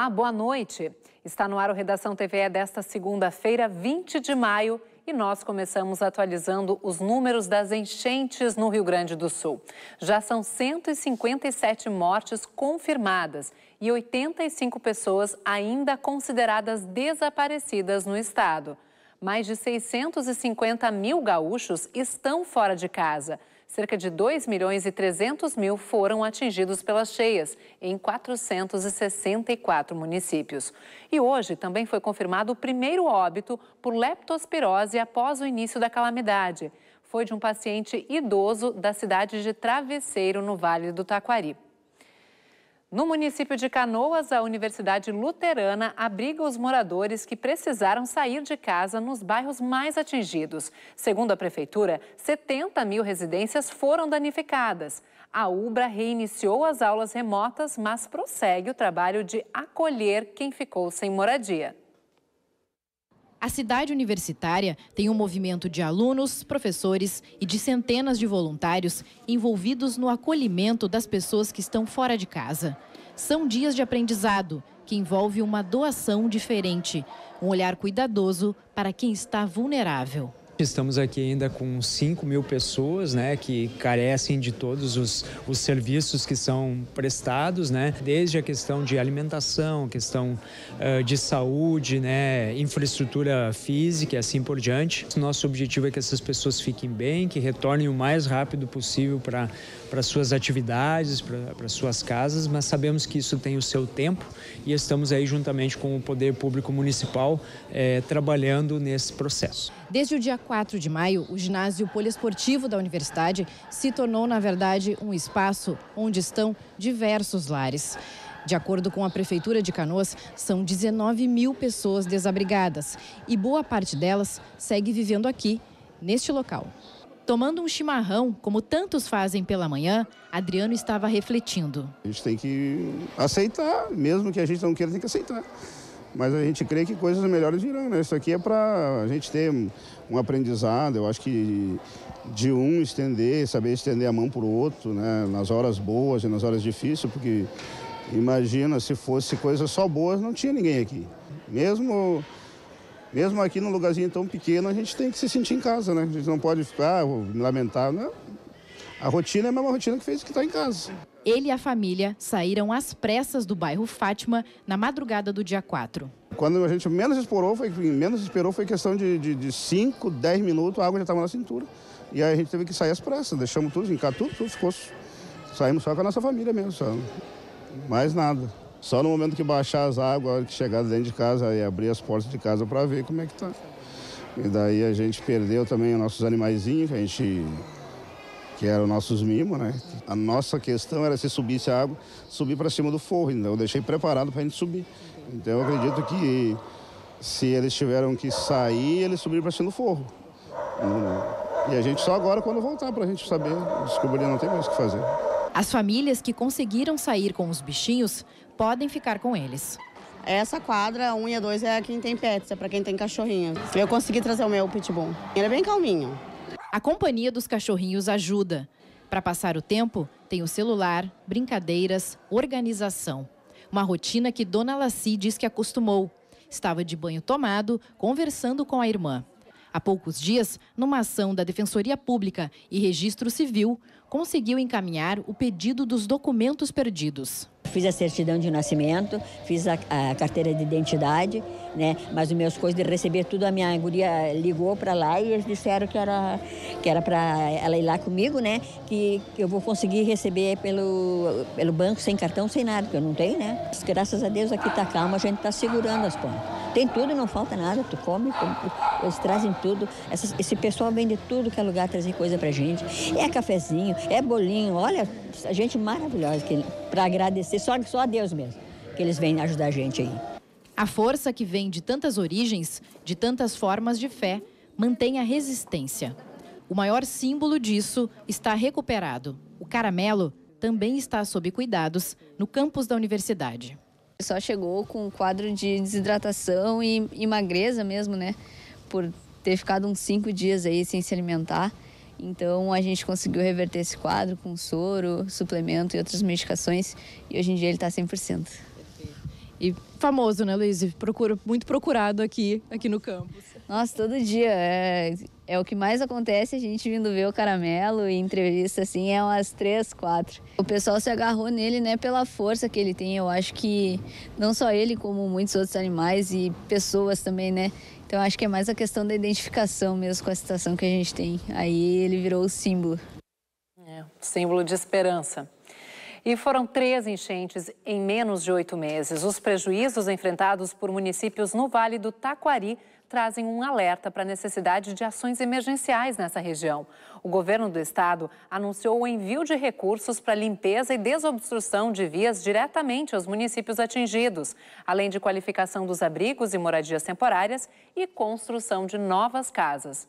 Olá, boa noite. Está no ar o Redação TVE desta segunda-feira, 20 de maio, e nós começamos atualizando os números das enchentes no Rio Grande do Sul. Já são 157 mortes confirmadas e 85 pessoas ainda consideradas desaparecidas no estado. Mais de 650 mil gaúchos estão fora de casa. Cerca de 2.300.000 foram atingidos pelas cheias, em 464 municípios. E hoje também foi confirmado o primeiro óbito por leptospirose após o início da calamidade. Foi de um paciente idoso da cidade de Travesseiro, no Vale do Taquari. No município de Canoas, a Universidade Luterana abriga os moradores que precisaram sair de casa nos bairros mais atingidos. Segundo a Prefeitura, 70 mil residências foram danificadas. A UBRA reiniciou as aulas remotas, mas prossegue o trabalho de acolher quem ficou sem moradia. A cidade universitária tem um movimento de alunos, professores e de centenas de voluntários envolvidos no acolhimento das pessoas que estão fora de casa. São dias de aprendizado, que envolve uma doação diferente, um olhar cuidadoso para quem está vulnerável. Estamos aqui ainda com 5 mil pessoas, que carecem de todos os serviços que são prestados, desde a questão de alimentação, questão de saúde, infraestrutura física e assim por diante. Nosso objetivo é que essas pessoas fiquem bem, que retornem o mais rápido possível para suas atividades, para suas casas, mas sabemos que isso tem o seu tempo e estamos aí juntamente com o Poder Público Municipal trabalhando nesse processo. Desde o dia 4 de maio, o ginásio poliesportivo da universidade se tornou, na verdade, um espaço onde estão diversos lares. De acordo com a Prefeitura de Canoas, são 19 mil pessoas desabrigadas e boa parte delas segue vivendo aqui, neste local. Tomando um chimarrão, como tantos fazem pela manhã, Adriano estava refletindo. A gente tem que aceitar, mesmo que a gente não queira, tem que aceitar. Mas a gente crê que coisas melhores virão, Isso aqui é para a gente ter um aprendizado, eu acho que de saber estender a mão para o outro, nas horas boas e nas horas difíceis, porque imagina se fosse coisas só boas, não tinha ninguém aqui. Mesmo aqui num lugarzinho tão pequeno, a gente tem que se sentir em casa, A gente não pode ficar, me lamentar, A rotina é a mesma rotina que fez que está em casa. Ele e a família saíram às pressas do bairro Fátima na madrugada do dia 4. Quando a gente menos esperou foi questão de 5, 10 minutos, a água já estava na cintura. E aí a gente teve que sair às pressas, deixamos tudo, tudo ficou. Saímos só com a nossa família mesmo, só. Mais nada. Só no momento que baixar as águas, a hora que chegar dentro de casa e abrir as portas de casa para ver como é que tá. E daí a gente perdeu também os nossos animaizinhos, que eram nossos mimos, A nossa questão era se subisse a água, subir para cima do forro, então eu deixei preparado para a gente subir. Então eu acredito que se eles tiveram que sair, eles subiram para cima do forro. E a gente só agora quando voltar para a gente saber, descobrir, não tem mais o que fazer. As famílias que conseguiram sair com os bichinhos podem ficar com eles. Essa quadra, 1 e 2 é quem tem pets, é para quem tem cachorrinho. Eu consegui trazer o meu pitbull. Ele é bem calminho. A companhia dos cachorrinhos ajuda. Para passar o tempo, tem o celular, brincadeiras, organização. Uma rotina que Dona Laci diz que acostumou. Estava de banho tomado, conversando com a irmã. Há poucos dias, numa ação da Defensoria Pública e Registro Civil, conseguiu encaminhar o pedido dos documentos perdidos. Fiz a certidão de nascimento, fiz a carteira de identidade, mas os meus coisas de receber tudo, a minha guria ligou para lá e eles disseram que era para ela ir lá comigo, que eu vou conseguir receber pelo banco, sem cartão, sem nada, porque eu não tenho, Graças a Deus aqui está calmo, a gente está segurando as pontas. Tem tudo, não falta nada, tu come, eles trazem tudo. Esse pessoal vende tudo que é lugar, trazer coisa pra gente. É cafezinho, é bolinho, olha, a gente maravilhosa, para agradecer, só a Deus mesmo, que eles vêm ajudar a gente aí. A força que vem de tantas origens, de tantas formas de fé, mantém a resistência. O maior símbolo disso está recuperado. O caramelo também está sob cuidados no campus da universidade. Só chegou com um quadro de desidratação e magreza mesmo, Por ter ficado uns 5 dias aí sem se alimentar. Então a gente conseguiu reverter esse quadro com soro, suplemento e outras medicações. E hoje em dia ele está 100%. E famoso, né, Luiz? Muito procurado aqui no campus. Nossa, todo dia. É o que mais acontece, a gente vindo ver o Caramelo e entrevista, assim, é umas 3, 4. O pessoal se agarrou nele, né, pela força que ele tem. Eu acho que não só ele, como muitos outros animais e pessoas também, né? Então, acho que é mais a questão da identificação mesmo com a situação que a gente tem. Aí ele virou o símbolo. Símbolo de esperança. E foram 3 enchentes em menos de 8 meses. Os prejuízos enfrentados por municípios no Vale do Taquari trazem um alerta para a necessidade de ações emergenciais nessa região. O governo do estado anunciou o envio de recursos para limpeza e desobstrução de vias diretamente aos municípios atingidos, além de qualificação dos abrigos e moradias temporárias e construção de novas casas.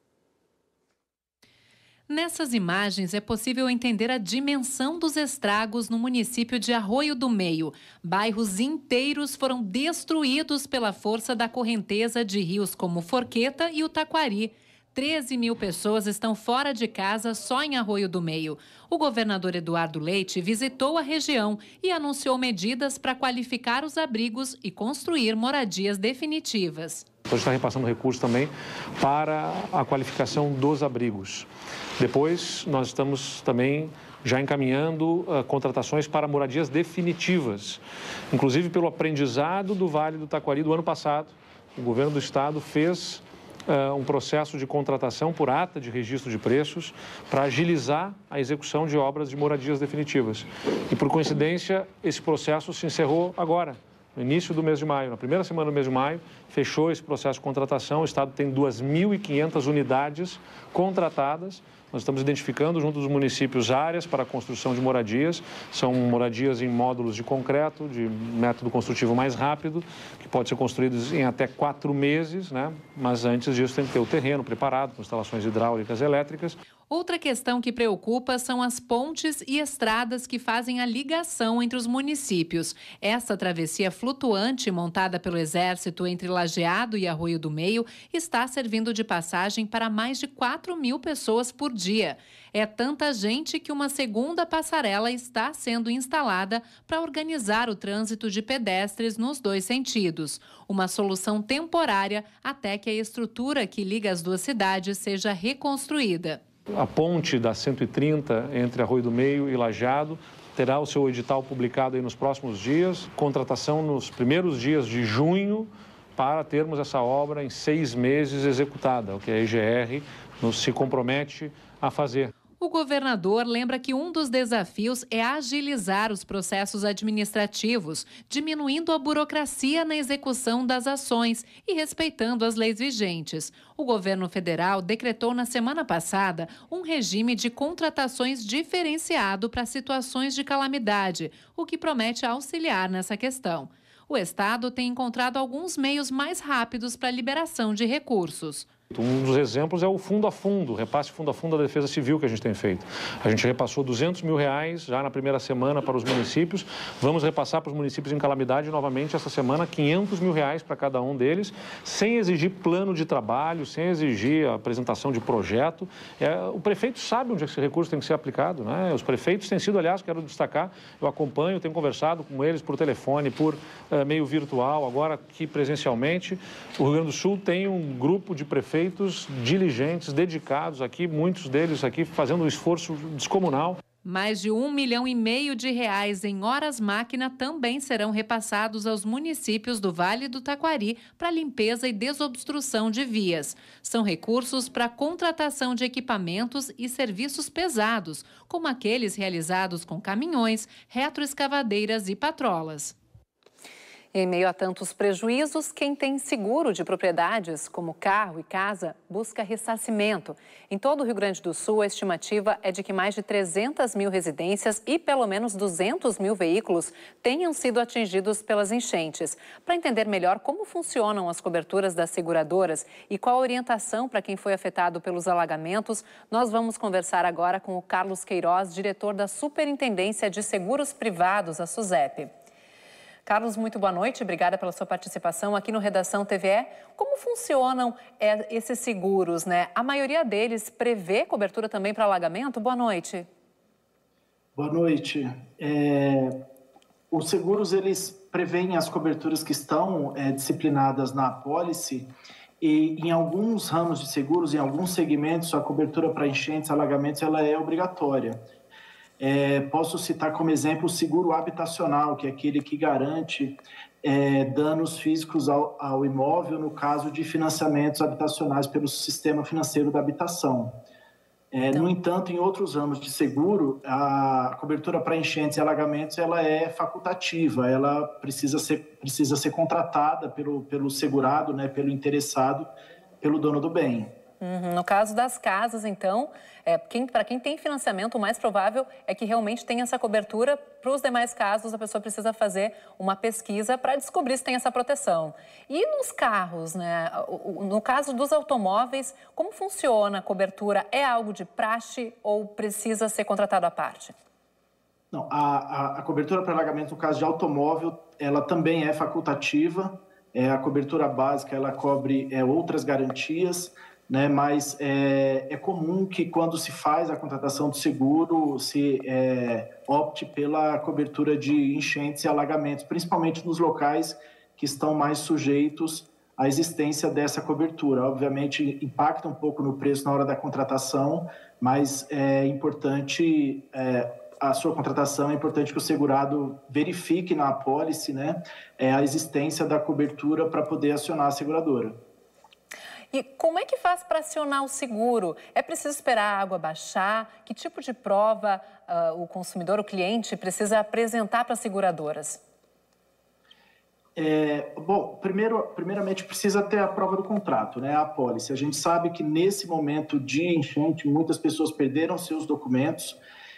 Nessas imagens é possível entender a dimensão dos estragos no município de Arroio do Meio. Bairros inteiros foram destruídos pela força da correnteza de rios como Forqueta e o Taquari. 13 mil pessoas estão fora de casa só em Arroio do Meio. O governador Eduardo Leite visitou a região e anunciou medidas para qualificar os abrigos e construir moradias definitivas. A gente está repassando recursos também para a qualificação dos abrigos. Depois, nós estamos também já encaminhando contratações para moradias definitivas. Inclusive, pelo aprendizado do Vale do Taquari do ano passado, o governo do estado fez um processo de contratação por ata de registro de preços para agilizar a execução de obras de moradias definitivas. E, por coincidência, esse processo se encerrou agora, no início do mês de maio. Na primeira semana do mês de maio, fechou esse processo de contratação. O estado tem 2.500 unidades contratadas. Nós estamos identificando, junto dos municípios, áreas para a construção de moradias. São moradias em módulos de concreto, de método construtivo mais rápido, que pode ser construídos em até 4 meses, né? Mas antes disso tem que ter o terreno preparado, com instalações hidráulicas e elétricas. Outra questão que preocupa são as pontes e estradas que fazem a ligação entre os municípios. Essa travessia flutuante montada pelo Exército entre Lajeado e Arroio do Meio está servindo de passagem para mais de 4 mil pessoas por dia. É tanta gente que uma segunda passarela está sendo instalada para organizar o trânsito de pedestres nos 2 sentidos. Uma solução temporária até que a estrutura que liga as 2 cidades seja reconstruída. A ponte da 130 entre Arroio do Meio e Lajeado terá o seu edital publicado aí nos próximos dias, contratação nos primeiros dias de junho para termos essa obra em 6 meses executada, o que a EGR se compromete a fazer. O governador lembra que um dos desafios é agilizar os processos administrativos, diminuindo a burocracia na execução das ações e respeitando as leis vigentes. O governo federal decretou na semana passada um regime de contratações diferenciado para situações de calamidade, o que promete auxiliar nessa questão. O estado tem encontrado alguns meios mais rápidos para a liberação de recursos. Um dos exemplos é o fundo a fundo, o repasse fundo a fundo da Defesa Civil que a gente tem feito. A gente repassou R$200 mil já na primeira semana para os municípios. Vamos repassar para os municípios em calamidade novamente essa semana R$500 mil para cada um deles, sem exigir plano de trabalho, sem exigir a apresentação de projeto. O prefeito sabe onde esse recurso tem que ser aplicado, né? Os prefeitos têm sido, aliás, quero destacar, eu acompanho, tenho conversado com eles por telefone, por meio virtual, agora aqui presencialmente. O Rio Grande do Sul tem um grupo de prefeitos diligentes, dedicados aqui, muitos deles aqui fazendo um esforço descomunal. Mais de R$1,5 milhão em horas-máquina também serão repassados aos municípios do Vale do Taquari para limpeza e desobstrução de vias. São recursos para contratação de equipamentos e serviços pesados, como aqueles realizados com caminhões, retroescavadeiras e patrolas. Em meio a tantos prejuízos, quem tem seguro de propriedades, como carro e casa, busca ressarcimento. Em todo o Rio Grande do Sul, a estimativa é de que mais de 300 mil residências e pelo menos 200 mil veículos tenham sido atingidos pelas enchentes. Para entender melhor como funcionam as coberturas das seguradoras e qual a orientação para quem foi afetado pelos alagamentos, nós vamos conversar agora com o Carlos Queiroz, diretor da Superintendência de Seguros Privados, a SUSEP. Carlos, muito boa noite. Obrigada pela sua participação aqui no Redação TVE. Como funcionam esses seguros, né? A maioria deles prevê cobertura também para alagamento? Boa noite. Boa noite. Os seguros, eles prevêem as coberturas que estão disciplinadas na apólice e em alguns ramos de seguros, em alguns segmentos, a cobertura para enchentes, alagamentos, ela é obrigatória. Posso citar como exemplo o seguro habitacional, que é aquele que garante danos físicos ao imóvel no caso de financiamentos habitacionais pelo sistema financeiro da habitação. No entanto, em outros ramos de seguro, a cobertura para enchentes e alagamentos ela é facultativa, ela precisa ser contratada pelo segurado, né, pelo interessado, pelo dono do bem. No caso das casas, então, para quem tem financiamento, o mais provável é que realmente tenha essa cobertura. Para os demais casos, a pessoa precisa fazer uma pesquisa para descobrir se tem essa proteção. E nos carros, né? No caso dos automóveis, como funciona a cobertura? É algo de praxe ou precisa ser contratado à parte? Não, a cobertura para alagamento no caso de automóvel, ela também é facultativa. A cobertura básica, ela cobre outras garantias, né? Mas é comum que quando se faz a contratação do seguro, se opte pela cobertura de enchentes e alagamentos, principalmente nos locais que estão mais sujeitos à existência dessa cobertura. Obviamente, impacta um pouco no preço na hora da contratação, mas é importante, a sua contratação, é importante que o segurado verifique na apólice, né, a existência da cobertura para poder acionar a seguradora. E como é que faz para acionar o seguro? É preciso esperar a água baixar? Que tipo de prova o consumidor, o cliente, precisa apresentar para as seguradoras? Bom, primeiramente precisa ter a prova do contrato, né, a apólice. A gente sabe que nesse momento de enchente, muitas pessoas perderam seus documentos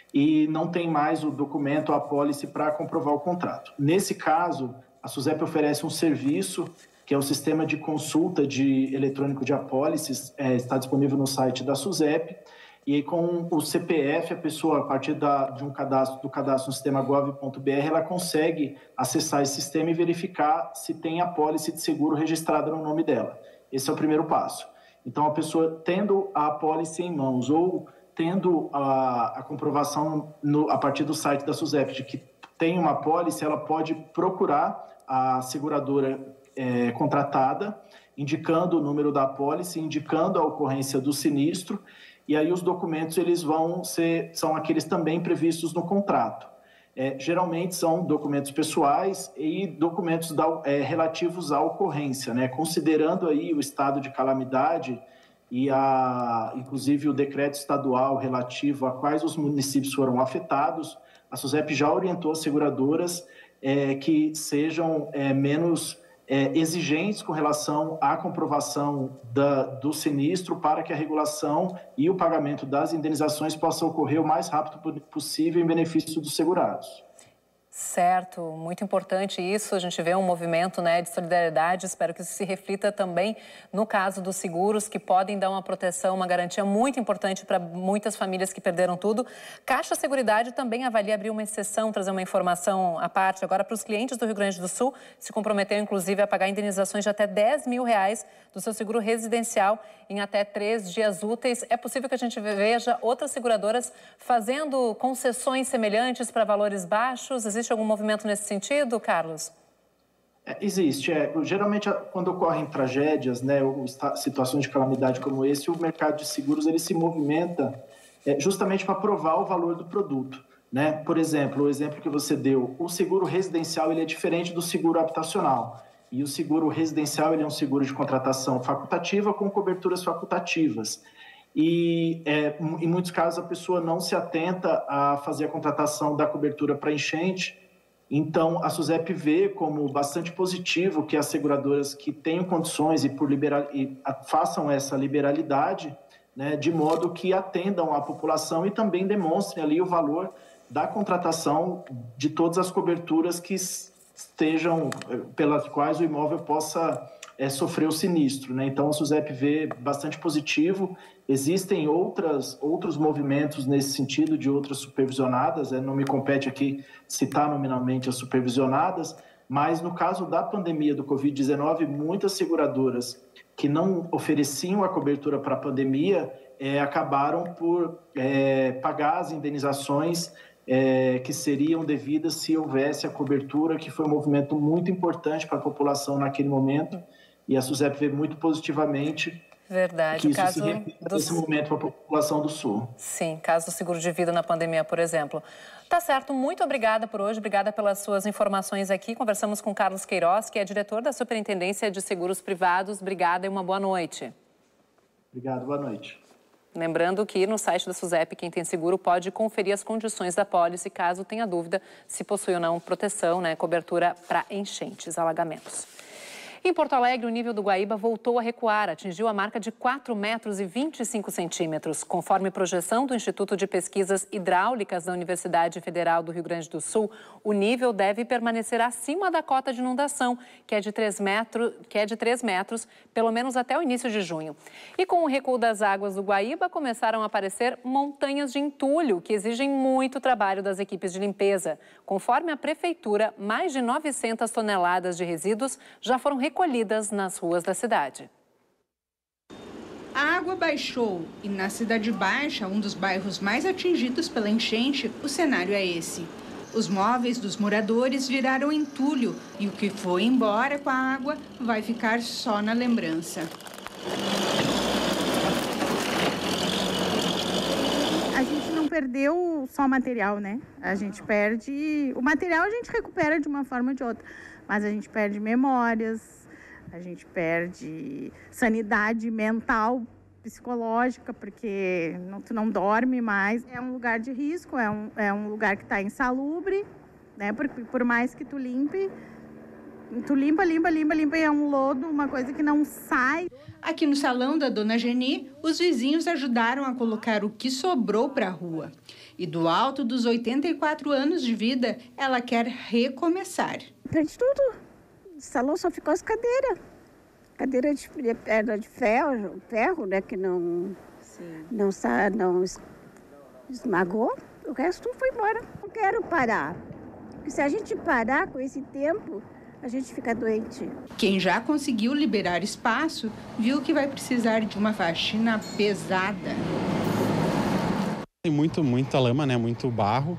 e não tem mais o documento, a apólice, para comprovar o contrato. Nesse caso, a SUSEP oferece um serviço que é o sistema de consulta eletrônico de apólices, está disponível no site da SUSEP, e aí com o CPF, a pessoa, a partir do cadastro no sistema gov.br, ela consegue acessar esse sistema e verificar se tem apólice de seguro registrada no nome dela. Esse é o primeiro passo. Então, a pessoa tendo a apólice em mãos ou tendo a comprovação a partir do site da SUSEP de que tem uma apólice, ela pode procurar a seguradora contratada, indicando o número da apólice, indicando a ocorrência do sinistro, e aí os documentos eles são aqueles também previstos no contrato. Geralmente são documentos pessoais e documentos relativos à ocorrência, né? Considerando aí o estado de calamidade e inclusive o decreto estadual relativo a quais os municípios foram afetados, a SUSEP já orientou as seguradoras que sejam menos exigentes com relação à comprovação do sinistro para que a regulação e o pagamento das indenizações possam ocorrer o mais rápido possível em benefício dos segurados. Certo, muito importante isso. A gente vê um movimento, né, de solidariedade. Espero que isso se reflita também no caso dos seguros, que podem dar uma proteção, uma garantia muito importante para muitas famílias que perderam tudo. Caixa Seguridade também avalia abrir uma exceção, trazer uma informação à parte agora para os clientes do Rio Grande do Sul. Se comprometeram, inclusive, a pagar indenizações de até R$10 mil do seu seguro residencial em até 3 dias úteis. É possível que a gente veja outras seguradoras fazendo concessões semelhantes para valores baixos? Existe algum movimento nesse sentido, Carlos? Existe. Geralmente, quando ocorrem tragédias, né, ou situações de calamidade como esse, o mercado de seguros ele se movimenta justamente para provar o valor do produto, né? Por exemplo, o exemplo que você deu, o seguro residencial ele é diferente do seguro habitacional. E o seguro residencial ele é um seguro de contratação facultativa com coberturas facultativas. E, em muitos casos, a pessoa não se atenta a fazer a contratação da cobertura para enchente. Então, a SUSEP vê como bastante positivo que as seguradoras que tenham condições e façam essa liberalidade, né, de modo que atendam a população e também demonstrem ali o valor da contratação de todas as coberturas que estejam, pelas quais o imóvel possa sofrer o sinistro, né? Então, a SUSEP vê bastante positivo. Existem outros movimentos nesse sentido de outras supervisionadas, não me compete aqui citar nominalmente as supervisionadas, mas no caso da pandemia do Covid-19, muitas seguradoras que não ofereciam a cobertura para a pandemia acabaram por pagar as indenizações que seriam devidas se houvesse a cobertura, que foi um movimento muito importante para a população naquele momento, e a SUSEP vê muito positivamente. Verdade. Que isso se repita nesse momento para a população do Sul. Sim, caso do seguro de vida na pandemia, por exemplo. Tá certo, muito obrigada por hoje, obrigada pelas suas informações aqui. Conversamos com Carlos Queiroz, que é diretor da Superintendência de Seguros Privados. Obrigada e uma boa noite. Obrigado, boa noite. Lembrando que no site da SUSEP, quem tem seguro pode conferir as condições da pólice, caso tenha dúvida se possui ou não proteção, cobertura para enchentes, alagamentos. Em Porto Alegre, o nível do Guaíba voltou a recuar, atingiu a marca de 4,25 metros. Conforme projeção do Instituto de Pesquisas Hidráulicas da Universidade Federal do Rio Grande do Sul, o nível deve permanecer acima da cota de inundação, que é de 3 metros, pelo menos até o início de junho. E com o recuo das águas do Guaíba, começaram a aparecer montanhas de entulho, que exigem muito trabalho das equipes de limpeza. Conforme a Prefeitura, mais de 900 toneladas de resíduos já foram recolhidas nas ruas da cidade. A água baixou e na Cidade Baixa, um dos bairros mais atingidos pela enchente, o cenário é esse. Os móveis dos moradores viraram entulho e o que foi embora com a água vai ficar só na lembrança. A gente não perdeu só material, né? A gente perde... O material a gente recupera de uma forma ou de outra, mas a gente perde memórias, a gente perde sanidade mental, psicológica, porque tu não dorme mais. É um lugar de risco, é um lugar que está insalubre, né? Por mais que tu limpe, tu limpa e é um lodo, uma coisa que não sai. Aqui no salão da Dona Geni, os vizinhos ajudaram a colocar o que sobrou para a rua. E do alto dos 84 anos de vida, ela quer recomeçar. Perdi tudo. O salão só ficou as cadeiras. Cadeira de perna de ferro, né, que não esmagou. O resto tudo foi embora. Não quero parar. Porque se a gente parar com esse tempo, a gente fica doente. Quem já conseguiu liberar espaço, viu que vai precisar de uma faxina pesada. Tem muita lama, né? Muito barro.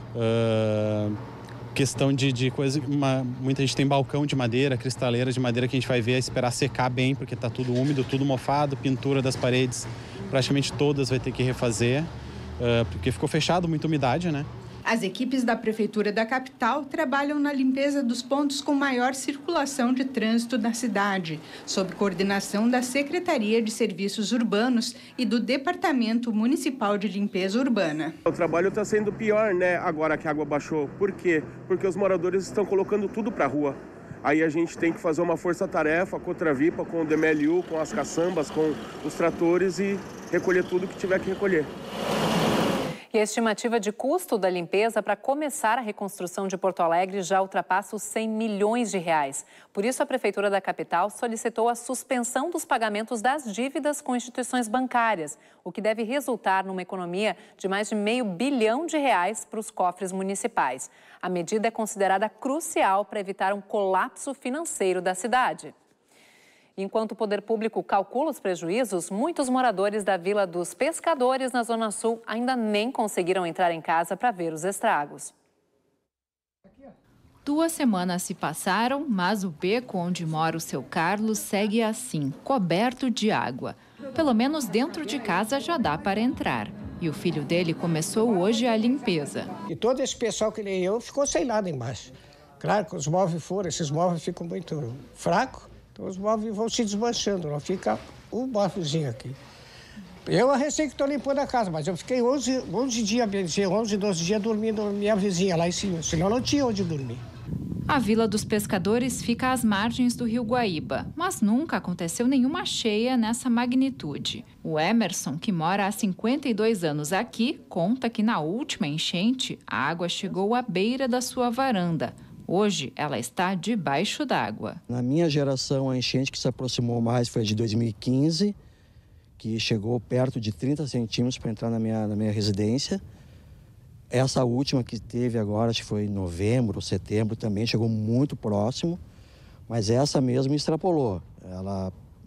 Questão de coisa... Muita gente tem balcão de madeira, cristaleira de madeira que a gente vai ver, esperar secar bem, porque está tudo úmido, tudo mofado, pintura das paredes, praticamente todas vai ter que refazer, porque ficou fechado, muita umidade, né? As equipes da Prefeitura da capital trabalham na limpeza dos pontos com maior circulação de trânsito da cidade, sob coordenação da Secretaria de Serviços Urbanos e do Departamento Municipal de Limpeza Urbana. O trabalho está sendo pior, né, agora que a água baixou. Por quê? Porque os moradores estão colocando tudo para a rua. Aí a gente tem que fazer uma força-tarefa com a Travipa, com o DMLU, com as caçambas, com os tratores e recolher tudo que tiver que recolher. E a estimativa de custo da limpeza para começar a reconstrução de Porto Alegre já ultrapassa os 100 milhões de reais. Por isso, a Prefeitura da capital solicitou a suspensão dos pagamentos das dívidas com instituições bancárias, o que deve resultar numa economia de mais de R$500 bilhão para os cofres municipais. A medida é considerada crucial para evitar um colapso financeiro da cidade. Enquanto o poder público calcula os prejuízos, muitos moradores da Vila dos Pescadores, na Zona Sul, ainda nem conseguiram entrar em casa para ver os estragos. 2 semanas se passaram, mas o beco onde mora o seu Carlos segue assim, coberto de água. Pelo menos dentro de casa já dá para entrar. E o filho dele começou hoje a limpeza. E todo esse pessoal que nem eu ficou sem nada embaixo. Claro que os móveis esses móveis ficam muito fracos. Então os móveis vão se desmanchando, não fica um móvelzinho aqui. Eu recém que estou limpando a casa, mas eu fiquei 11 dias, 11, 12 dias dormindo na minha vizinha lá em cima, senão não tinha onde dormir. A Vila dos Pescadores fica às margens do rio Guaíba, mas nunca aconteceu nenhuma cheia nessa magnitude. O Emerson, que mora há 52 anos aqui, conta que na última enchente, a água chegou à beira da sua varanda. Hoje, ela está debaixo d'água. Na minha geração, a enchente que se aproximou mais foi a de 2015, que chegou perto de 30 centímetros para entrar na minha residência. Essa última que teve agora, acho que foi em novembro, setembro, também chegou muito próximo, mas essa mesmo extrapolou. Ela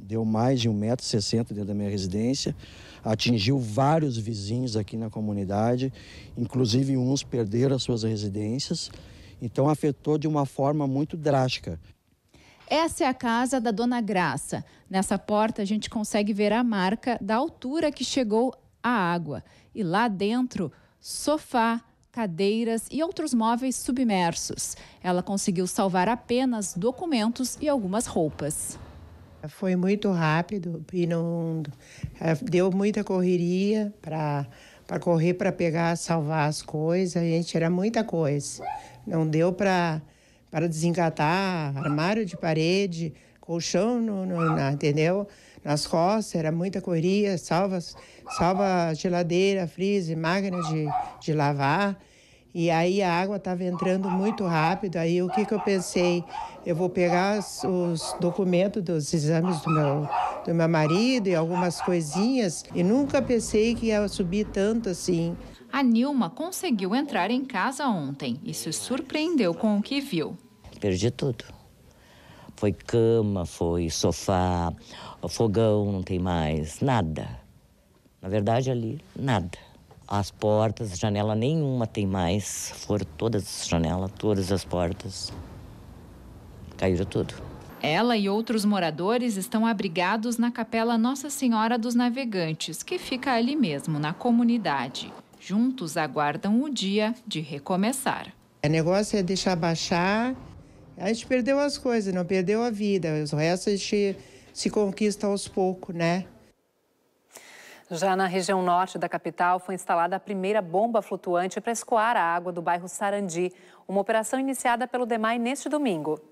deu mais de 1,60 m dentro da minha residência, atingiu vários vizinhos aqui na comunidade, inclusive uns perderam as suas residências, então afetou de uma forma muito drástica. Essa é a casa da Dona Graça. Nessa porta a gente consegue ver a marca da altura que chegou a água. E lá dentro, sofá, cadeiras e outros móveis submersos. Ela conseguiu salvar apenas documentos e algumas roupas. Foi muito rápido e não deu muita correria para correr para pegar, salvar as coisas. Gente, era muita coisa. Não deu para desengatar armário de parede, colchão, entendeu? Nas costas, era muita correria, salva geladeira, freezer, máquina de lavar. E aí a água estava entrando muito rápido. Aí o que eu pensei? Eu vou pegar os documentos dos exames do meu marido e algumas coisinhas. E nunca pensei que ia subir tanto assim. A Nilma conseguiu entrar em casa ontem e se surpreendeu com o que viu. Perdi tudo. Foi cama, foi sofá, fogão não tem mais, nada. Na verdade ali, nada. As portas, janela nenhuma tem mais, foram todas as janelas, todas as portas. Caíram tudo. Ela e outros moradores estão abrigados na Capela Nossa Senhora dos Navegantes, que fica ali mesmo, na comunidade. Juntos aguardam o dia de recomeçar. O negócio é deixar baixar. A gente perdeu as coisas, não perdeu a vida. O resto a gente se conquista aos poucos, né? Já na região norte da capital, foi instalada a primeira bomba flutuante para escoar a água do bairro Sarandi. Uma operação iniciada pelo DEMAI neste domingo.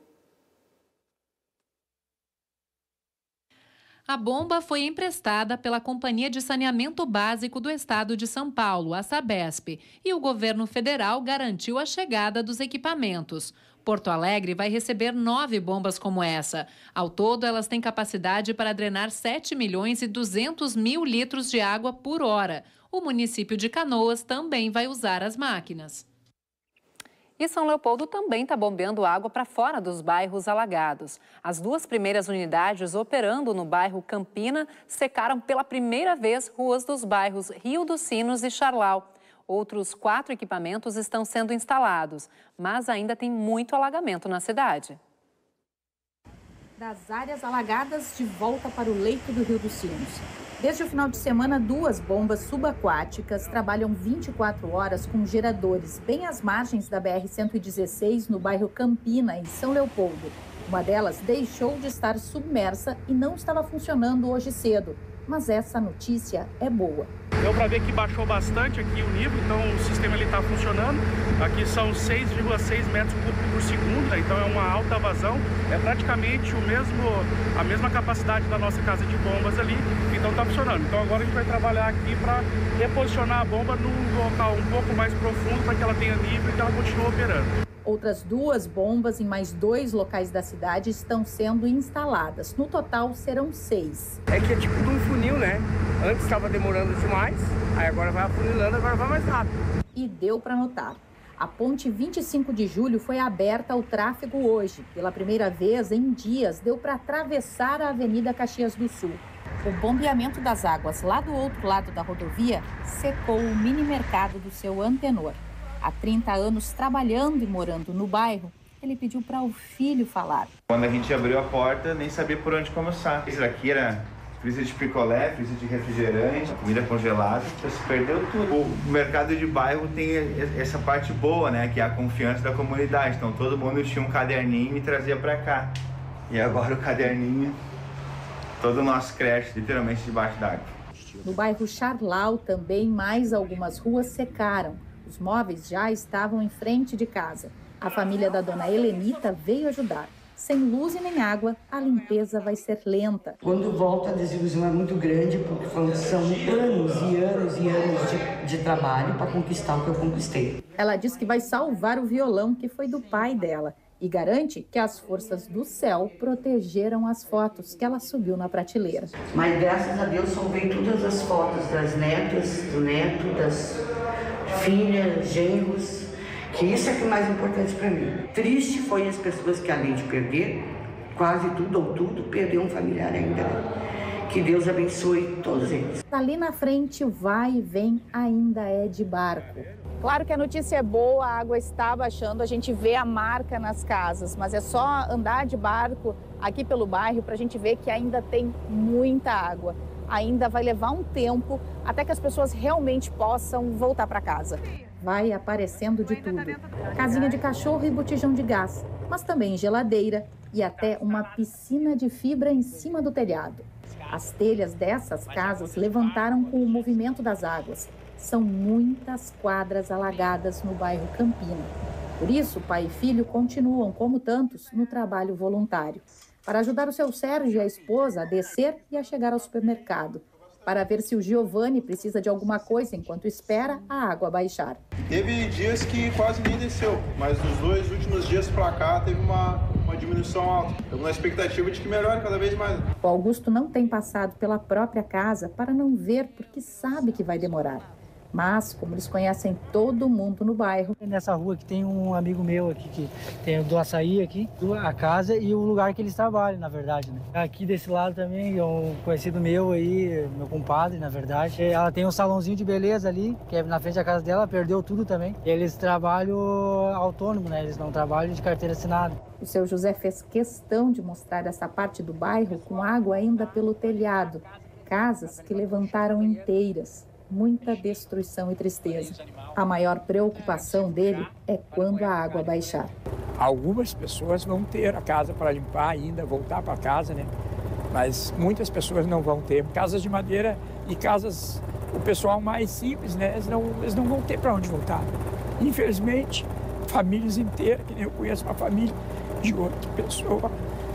A bomba foi emprestada pela Companhia de Saneamento Básico do Estado de São Paulo, a Sabesp, e o governo federal garantiu a chegada dos equipamentos. Porto Alegre vai receber 9 bombas como essa. Ao todo, elas têm capacidade para drenar 7.200.000 litros de água por hora. O município de Canoas também vai usar as máquinas. E São Leopoldo também está bombeando água para fora dos bairros alagados. As 2 primeiras unidades operando no bairro Campina secaram pela primeira vez ruas dos bairros Rio dos Sinos e Charlau. Outros 4 equipamentos estão sendo instalados, mas ainda tem muito alagamento na cidade. Das áreas alagadas de volta para o leito do Rio dos Sinos. Desde o final de semana, 2 bombas subaquáticas trabalham 24 horas com geradores bem às margens da BR-116, no bairro Campina, em São Leopoldo. Uma delas deixou de estar submersa e não estava funcionando hoje cedo. Mas essa notícia é boa. Deu para ver que baixou bastante aqui o nível, então o sistema está funcionando. Aqui são 6,6 metros cúbicos por segundo, né? Então é uma alta vazão. É praticamente a mesma capacidade da nossa casa de bombas ali, então está funcionando. Então agora a gente vai trabalhar aqui para reposicionar a bomba num local um pouco mais profundo para que ela tenha nível e que ela continue operando. Outras 2 bombas em mais 2 locais da cidade estão sendo instaladas. No total, serão 6. É que é tipo de um funil, né? Antes estava demorando demais, aí agora vai afunilando, agora vai mais rápido. E deu para notar. A ponte 25 de julho foi aberta ao tráfego hoje. Pela primeira vez em dias, deu para atravessar a Avenida Caxias do Sul. O bombeamento das águas lá do outro lado da rodovia secou o mini mercado do seu Antenor. Há 30 anos trabalhando e morando no bairro, ele pediu para o filho falar. Quando a gente abriu a porta, nem sabia por onde começar. Isso aqui era freezer de picolé, freezer de refrigerante, comida congelada, então se perdeu tudo. O mercado de bairro tem essa parte boa, né, que é a confiança da comunidade. Então todo mundo tinha um caderninho e me trazia para cá. E agora o caderninho, todo o nosso crédito, literalmente debaixo d'água. No bairro Charlau também mais algumas ruas secaram. Os móveis já estavam em frente de casa. A família da dona Helenita veio ajudar. Sem luz e nem água, a limpeza vai ser lenta. Quando volta, a desilusão é muito grande, porque são anos e anos e anos de trabalho para conquistar o que eu conquistei. Ela diz que vai salvar o violão que foi do pai dela e garante que as forças do céu protegeram as fotos que ela subiu na prateleira. Mas graças a Deus salvei todas as fotos das netas, do neto, das filhas, genros, que isso é que é mais importante para mim. Triste foi as pessoas que, além de perder, quase tudo ou tudo, perdeu um familiar ainda. Que Deus abençoe todos eles. Ali na frente, o vai e vem ainda é de barco. Claro que a notícia é boa, a água está baixando, a gente vê a marca nas casas, mas é só andar de barco aqui pelo bairro para a gente ver que ainda tem muita água. Ainda vai levar um tempo até que as pessoas realmente possam voltar para casa. Vai aparecendo de tudo. Casinha de cachorro e botijão de gás, mas também geladeira e até uma piscina de fibra em cima do telhado. As telhas dessas casas levantaram com o movimento das águas. São muitas quadras alagadas no bairro Campina. Por isso, pai e filho continuam, como tantos, no trabalho voluntário, para ajudar o seu Sérgio e a esposa a descer e a chegar ao supermercado, para ver se o Giovanni precisa de alguma coisa enquanto espera a água baixar. Teve dias que quase nem desceu, mas nos 2 últimos dias para cá teve uma diminuição alta. Estamos na expectativa de que melhore cada vez mais. O Augusto não tem passado pela própria casa para não ver, porque sabe que vai demorar. Mas, como eles conhecem todo mundo no bairro... Nessa rua que tem um amigo meu aqui, que tem do açaí aqui, a casa e o lugar que eles trabalham, na verdade, né? Aqui desse lado também, um conhecido meu aí, meu compadre, na verdade. Ela tem um salãozinho de beleza ali, que é na frente da casa dela, perdeu tudo também. Eles trabalham autônomo, né? Eles não trabalham de carteira assinada. O seu José fez questão de mostrar essa parte do bairro com água ainda pelo telhado. Casas que levantaram inteiras. Muita destruição e tristeza. A maior preocupação dele é quando a água baixar. Algumas pessoas vão ter a casa para limpar ainda, voltar para casa, né? Mas muitas pessoas não vão ter. Casas de madeira e casas, o pessoal mais simples, né? Eles não vão ter para onde voltar. Infelizmente, famílias inteiras, que nem eu conheço uma família de outra pessoa.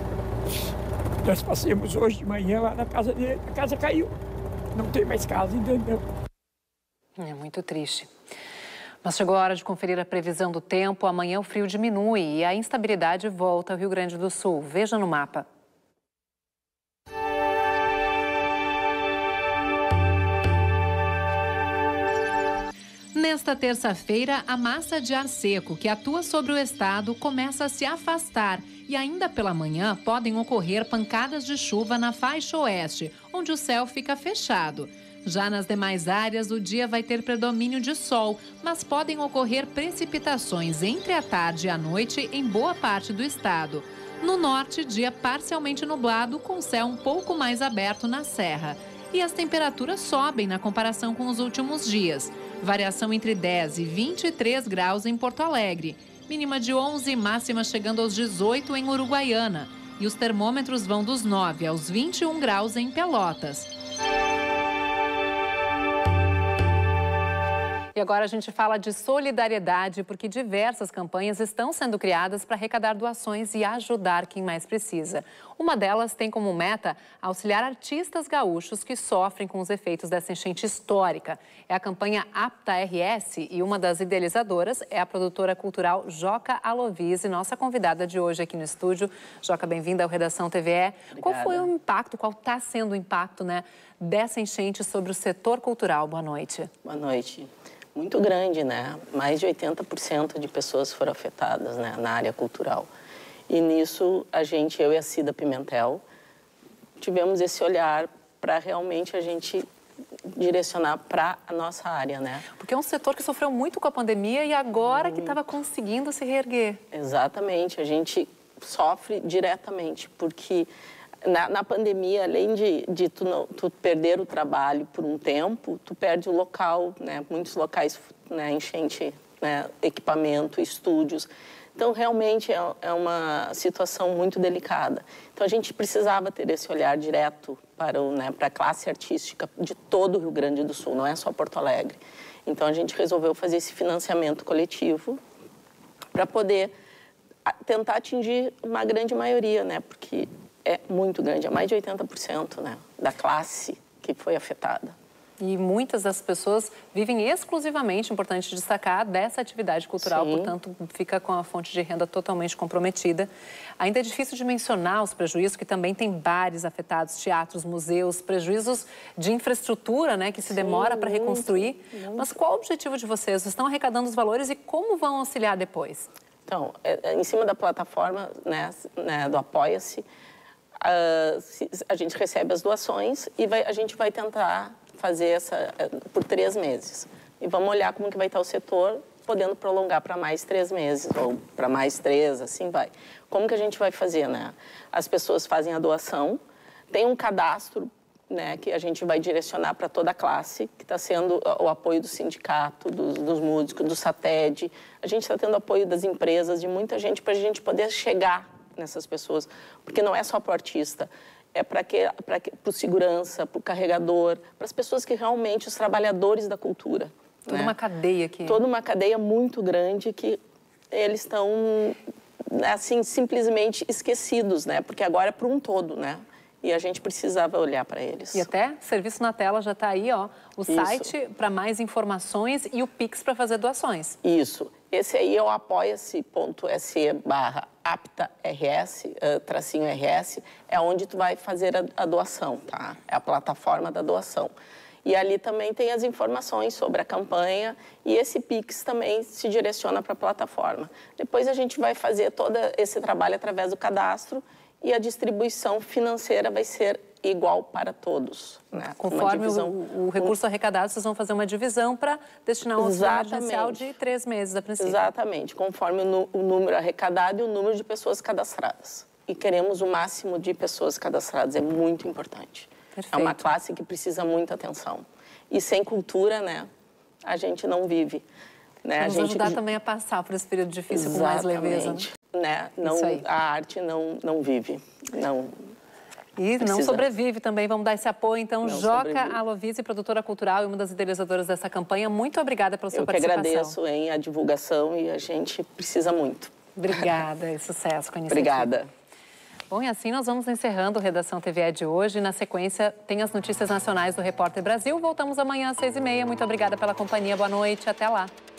Nós passamos hoje de manhã lá na casa dele, a casa caiu. Não tem mais casa, entendeu? É muito triste. Mas chegou a hora de conferir a previsão do tempo. Amanhã o frio diminui e a instabilidade volta ao Rio Grande do Sul. Veja no mapa. Nesta terça-feira, a massa de ar seco que atua sobre o estado começa a se afastar e ainda pela manhã podem ocorrer pancadas de chuva na faixa oeste, onde o céu fica fechado. Já nas demais áreas, o dia vai ter predomínio de sol, mas podem ocorrer precipitações entre a tarde e a noite em boa parte do estado. No norte, dia parcialmente nublado, com céu um pouco mais aberto na serra. E as temperaturas sobem na comparação com os últimos dias. Variação entre 10 e 23 graus em Porto Alegre. Mínima de 11, máxima chegando aos 18 em Uruguaiana. E os termômetros vão dos 9 aos 21 graus em Pelotas. E agora a gente fala de solidariedade, porque diversas campanhas estão sendo criadas para arrecadar doações e ajudar quem mais precisa. Uma delas tem como meta auxiliar artistas gaúchos que sofrem com os efeitos dessa enchente histórica. É a campanha Apta RS e uma das idealizadoras é a produtora cultural Joca Alovise, nossa convidada de hoje aqui no estúdio. Joca, bem-vinda ao Redação TVE. Obrigada. Qual foi o impacto, qual está sendo o impacto, né, dessa enchente sobre o setor cultural? Boa noite. Boa noite. Muito grande, né? Mais de 80% de pessoas foram afetadas, né, na área cultural. E nisso, eu e a Cida Pimentel, tivemos esse olhar para realmente a gente direcionar para a nossa área, né? Porque é um setor que sofreu muito com a pandemia e agora que estava conseguindo se reerguer. Exatamente, a gente sofre diretamente, porque na pandemia, além de tu perder o trabalho por um tempo, tu perde o local, né? Muitos locais, né, enchente, né, equipamento, estúdios. Então, realmente, é uma situação muito delicada. Então, a gente precisava ter esse olhar direto para a classe artística de todo o Rio Grande do Sul, não é só Porto Alegre. Então, a gente resolveu fazer esse financiamento coletivo para poder tentar atingir uma grande maioria, né? Porque é muito grande, é mais de 80%, né, da classe que foi afetada. E muitas das pessoas vivem exclusivamente, importante destacar, dessa atividade cultural, sim, portanto, fica com a fonte de renda totalmente comprometida. Ainda é difícil de mencionar os prejuízos, que também tem bares afetados, teatros, museus, prejuízos de infraestrutura, né, que se demora para reconstruir. Mas qual o objetivo de vocês? Vocês estão arrecadando os valores e como vão auxiliar depois? Então, em cima da plataforma, né, do Apoia-se, a gente recebe as doações e a gente vai tentar fazer por 3 meses. E vamos olhar como que vai estar o setor, podendo prolongar para mais 3 meses, ou para mais 3, assim vai. Como que a gente vai fazer, né? As pessoas fazem a doação, tem um cadastro, né, que a gente vai direcionar para toda a classe, que está sendo o apoio do sindicato, dos músicos, do SATED. A gente está tendo apoio das empresas, de muita gente, para a gente poder chegar nessas pessoas. Porque não é só para o artista, é para o segurança, para o carregador, para as pessoas que realmente, os trabalhadores da cultura. Toda uma cadeia aqui. Toda uma cadeia muito grande que eles estão, assim, simplesmente esquecidos, né? Porque agora é para um todo, né? E a gente precisava olhar para eles. E até serviço na tela já está aí, ó, o site para mais informações e o Pix para fazer doações. Isso. Esse aí é o apoia-se.se/apta-rs, _RS, é onde tu vai fazer a doação, tá? É a plataforma da doação. E ali também tem as informações sobre a campanha e esse Pix também se direciona para a plataforma. Depois a gente vai fazer todo esse trabalho através do cadastro e a distribuição financeira vai ser igual para todos. Né? Conforme o recurso arrecadado, vocês vão fazer uma divisão para destinar um auxílio emergencial de 3 meses, a princípio. Exatamente, conforme o número arrecadado e o número de pessoas cadastradas. E queremos o máximo de pessoas cadastradas, é muito importante. Perfeito. É uma classe que precisa muita atenção. E sem cultura, né, a gente não vive. Né? Vamos ajudar também a passar por esse período difícil com mais leveza. Né? Não, a arte não vive, não. E não sobrevive também, vamos dar esse apoio. Então, Joca Alovize, produtora cultural e uma das idealizadoras dessa campanha, muito obrigada pela sua participação. Eu que agradeço a divulgação e a gente precisa muito. Obrigada e sucesso com a iniciativa. Obrigada. Bom, e assim nós vamos encerrando o Redação TVE de hoje. Na sequência, tem as notícias nacionais do Repórter Brasil. Voltamos amanhã às 6h30. Muito obrigada pela companhia. Boa noite. Até lá.